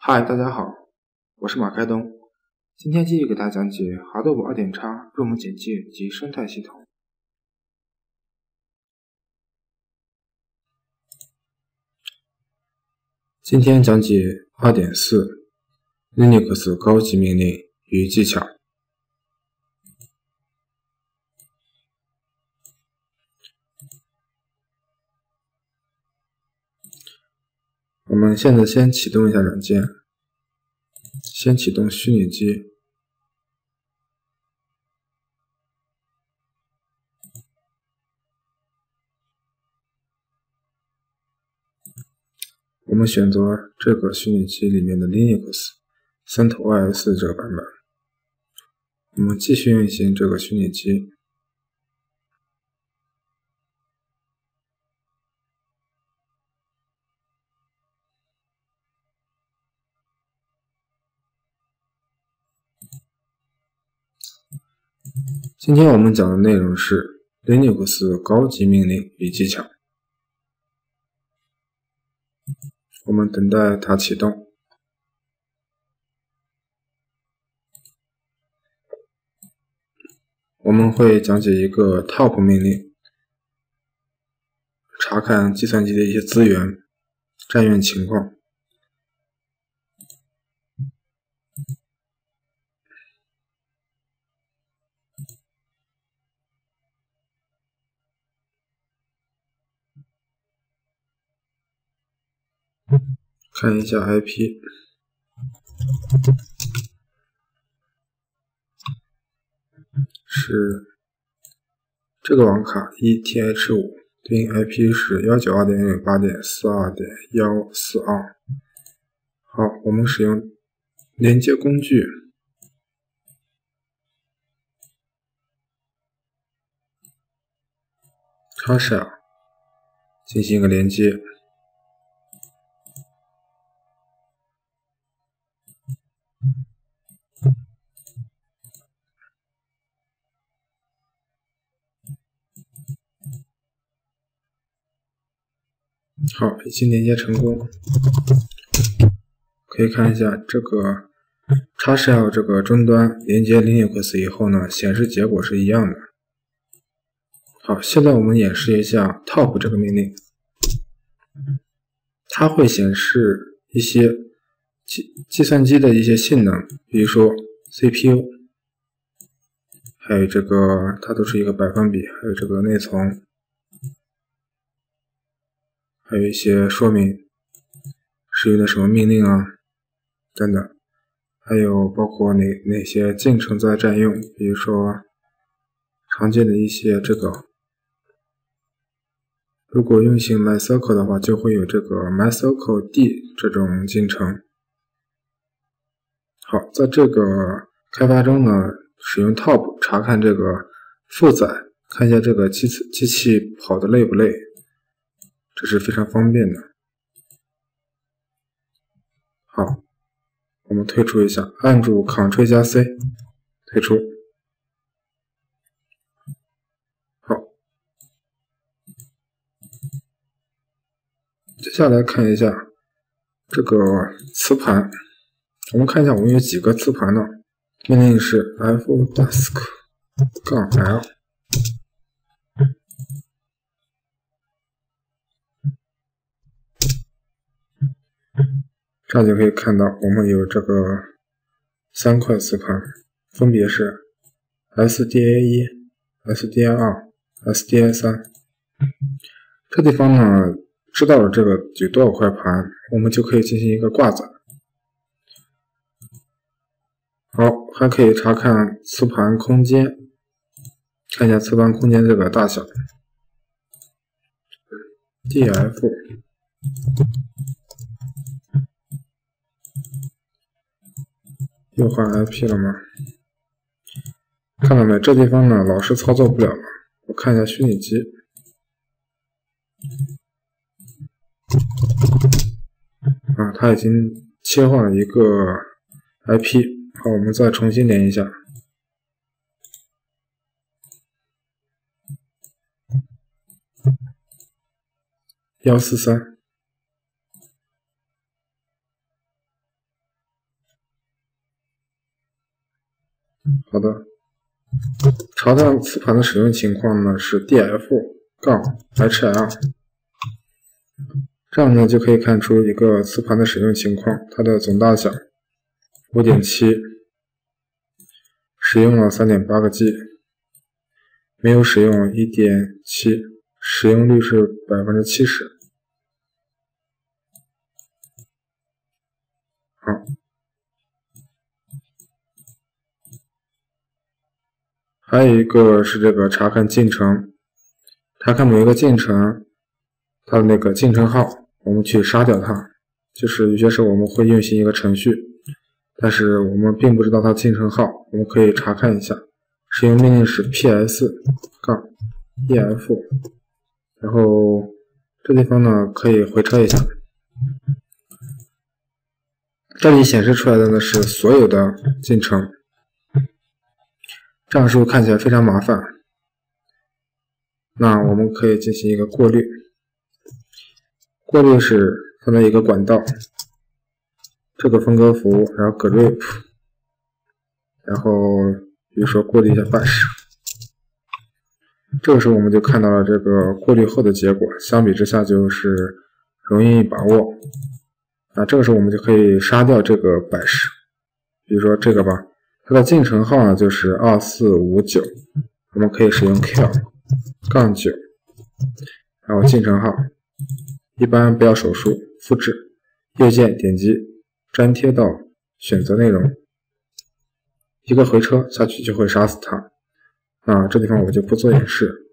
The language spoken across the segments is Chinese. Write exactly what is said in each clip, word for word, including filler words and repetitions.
嗨，大家好，我是马开东，今天继续给大家讲解 Hadoop 二点零 入门简介及生态系统。今天讲解 二点四 Linux 高级命令与技巧。我们现在先启动一下软件，先启动虚拟机。我们选择这个虚拟机里面的 Linux CentOS 这个版本。我们继续运行这个虚拟机。今天我们讲的内容是 Linux 高级命令与技巧。我们等待它启动。我们会讲解一个 top 命令，查看计算机的一些资源占用情况。看一下 I P， 是这个网卡 E T H 五， 对应 I P 是 一九二点一八点四二点一四二。好，我们使用连接工具Tasha 进行一个连接。好，已经连接成功。可以看一下这个 Tasha 这个终端连接 Linux 以后呢，显示结果是一样的。好，现在我们演示一下 top 这个命令，它会显示一些计计算机的一些性能，比如说 C P U， 还有这个它都是一个百分比，还有这个内存，还有一些说明使用的什么命令啊等等，还有包括哪哪些进程在占用，比如说常见的一些这个，如果运行 MySQL 的话，就会有这个 MySQL D 这种进程。好，在这个开发中呢，使用 top 查看这个负载，看一下这个机机器跑得累不累，这是非常方便的。好，我们退出一下，按住 Ctrl 加 C 退出。好，接下来看一下这个磁盘，我们看一下我们有几个磁盘呢？命令是 fdask-l， 这样就可以看到我们有这个三块磁盘，分别是 S D A 一、S D A 二、S D A 三。这地方呢，知道了这个有多少块盘，我们就可以进行一个挂载。好，还可以查看磁盘空间，看一下磁盘空间这个大小。D F 又换 I P 了吗？看到没？这地方呢，老是操作不了了。我看一下虚拟机。啊，它已经切换了一个 I P。好，我们再重新连一下。一四三。 好的，查看磁盘的使用情况呢是 D F 杠 H L， 这样呢就可以看出一个磁盘的使用情况，它的总大小 五点七， 使用了 三点八个 G， 没有使用 一点七， 使用率是 百分之七十。 好，还有一个是这个查看进程，查看每一个进程它的那个进程号，我们去杀掉它。就是有些时候我们会运行一个程序，但是我们并不知道它进程号，我们可以查看一下。使用命令是 ps 杠 ef， 然后这地方呢可以回车一下。这里显示出来的呢是所有的进程，这样是不是看起来非常麻烦？那我们可以进行一个过滤，过滤是放在一个管道，这个分割符，然后 grep， 然后比如说过滤一下 bash， 这个时候我们就看到了这个过滤后的结果，相比之下就是容易把握。那这个时候我们就可以杀掉这个 bash， 比如说这个吧，它的进程号呢就是二四五九，我们可以使用 kill 杠九，然后进程号，一般不要手输，复制，右键点击粘贴到选择内容，一个回车下去就会杀死它。啊，这地方我就不做演示。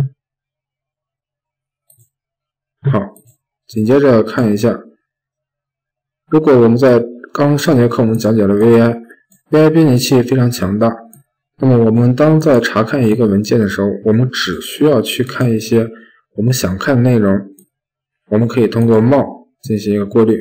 好，紧接着看一下，如果我们在刚上节课我们讲解了 V I，V I 编辑器非常强大，那么我们当在查看一个文件的时候，我们只需要去看一些我们想看的内容，我们可以通过帽进行一个过滤。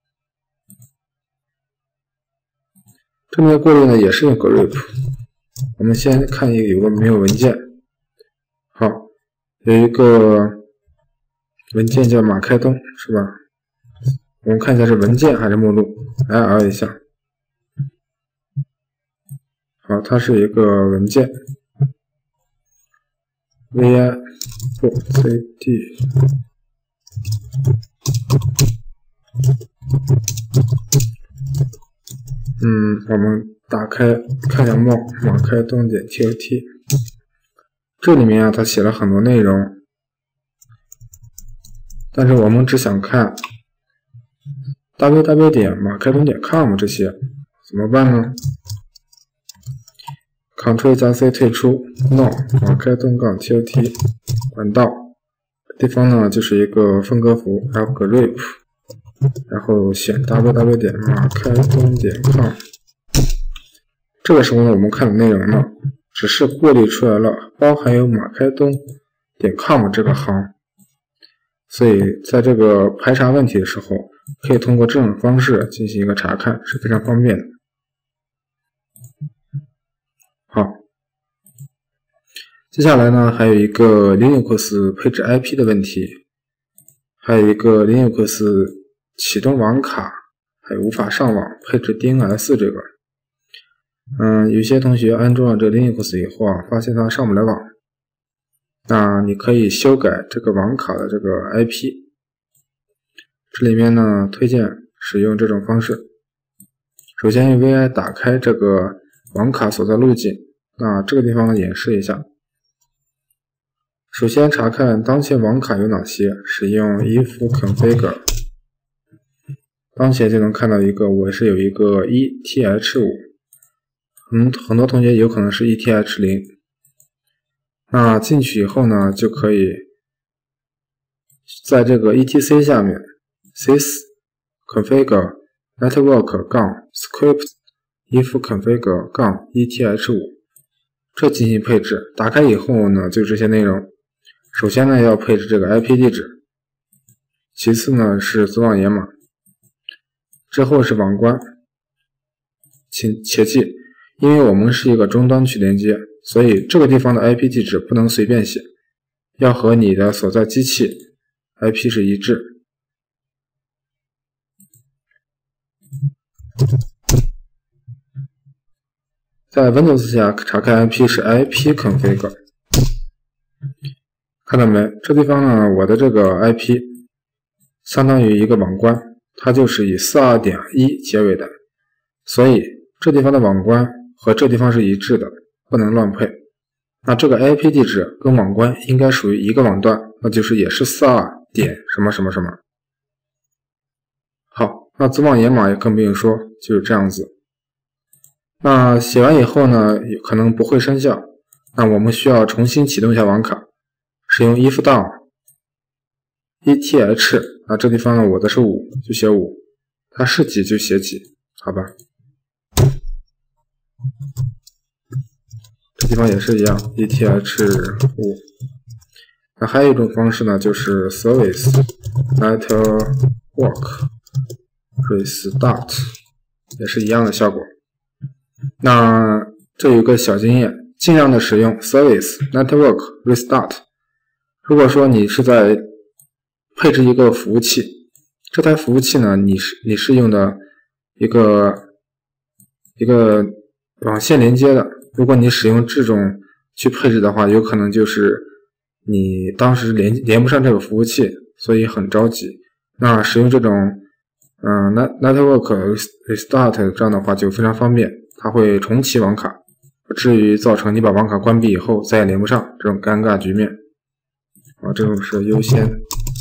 这边的过滤呢也是用 grep， 我们先看一个有个没有文件。好，有一个文件叫马开东，是吧？我们看一下是文件还是目录 ，L 一下。好，它是一个文件 ，vi 不 cd， 嗯，我们打开看一下帽马开东点 tot， 这里面啊它写了很多内容，但是我们只想看 www 点马开东点 com 这些，怎么办呢 ？Ctrl 加 C 退出 ，no 马开东杠 tot 管道，地方呢就是一个分割符，还有 grep， 然后选 www 点马开东点 com。这个时候呢，我们看的内容呢，只是过滤出来了包含有马开东点 com 这个行，所以在这个排查问题的时候，可以通过这种方式进行一个查看，是非常方便的。好，接下来呢，还有一个 Linux 配置 I P 的问题，还有一个 Linux 启动网卡，还有无法上网配置 D N S 这个。嗯，有些同学安装了这 Linux 以后啊，发现它上不了网，那你可以修改这个网卡的这个 I P。这里面呢，推荐使用这种方式。首先用 V I 打开这个网卡所在路径，那这个地方演示一下。首先查看当前网卡有哪些，使用 if configure， 当前就能看到一个，我是有一个 E T H 五， 嗯，很多同学有可能是 E T H 零。那进去以后呢，就可以在这个 E T C 下面 sys configure network 杠 script if configure 杠 E T H 五， 这进行配置。打开以后呢，就这些内容。首先呢，要配置这个 I P 地址，其次呢是子网掩码，之后是网关。请切记，因为我们是一个终端去连接，所以这个地方的 I P 地址不能随便写，要和你的所在机器 I P 是一致。 在 Windows 下查看 I P 是 I P config， 看到没？这地方呢，我的这个 I P 相当于一个网关，它就是以 四十二点一 结尾的，所以这地方的网关和这地方是一致的，不能乱配。那这个 I P 地址跟网关应该属于一个网段，那就是也是四十二点什么什么什么。好，那子网掩码也更不用说，就是这样子。那写完以后呢，可能不会生效，那我们需要重新启动一下网卡，使用 if down eth， 那这地方呢，我的是五，就写五，它是几就写几，好吧？这地方也是一样 eth 五。那还有一种方式呢，就是 service network restart， 也是一样的效果。那这有一个小经验，尽量的使用 service network restart。如果说你是在配置一个服务器，这台服务器呢，你是你是用的一个一个网线连接的，如果你使用这种去配置的话，有可能就是你当时连连不上这个服务器，所以很着急。那使用这种嗯 network restart 这样的话就非常方便，它会重启网卡，不至于造成你把网卡关闭以后再也连不上这种尴尬局面。啊，这种是优先。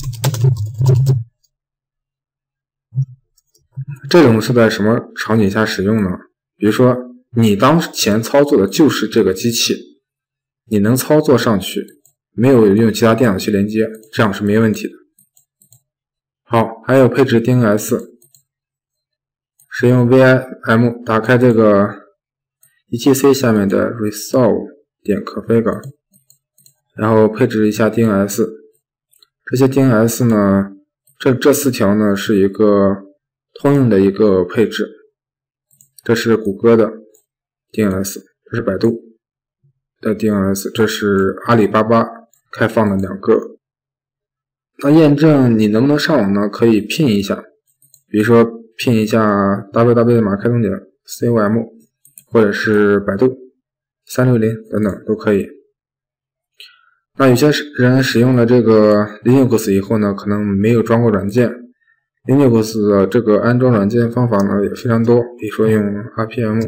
这种是在什么场景下使用呢？比如说你当前操作的就是这个机器，你能操作上去，没有用其他电脑去连接，这样是没问题的。好，还有配置 D N S， 使用 V I M 打开这个 E T C 下面的 resolve 点 config， 然后配置一下 D N S。 这些 D N S 呢，这这四条呢是一个通用的一个配置，这是谷歌的 D N S， 这是百度的 D N S， 这是阿里巴巴开放的两个。那验证你能不能上网呢，可以拼一下，比如说拼一下 double-u double-u double-u 点开通点 com 或者是百度三六零等等都可以。那有些人使用了这个 Linux 以后呢，可能没有装过软件， Linux 的这个安装软件方法呢也非常多，比如说用 R P M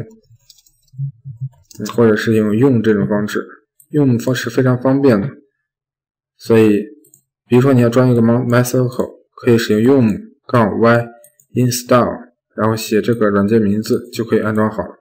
或者是用用这种方式，用方式非常方便的。所以比如说你要装一个 MyCircle， 可以使用 用杠 y install， 然后写这个软件名字就可以安装好了。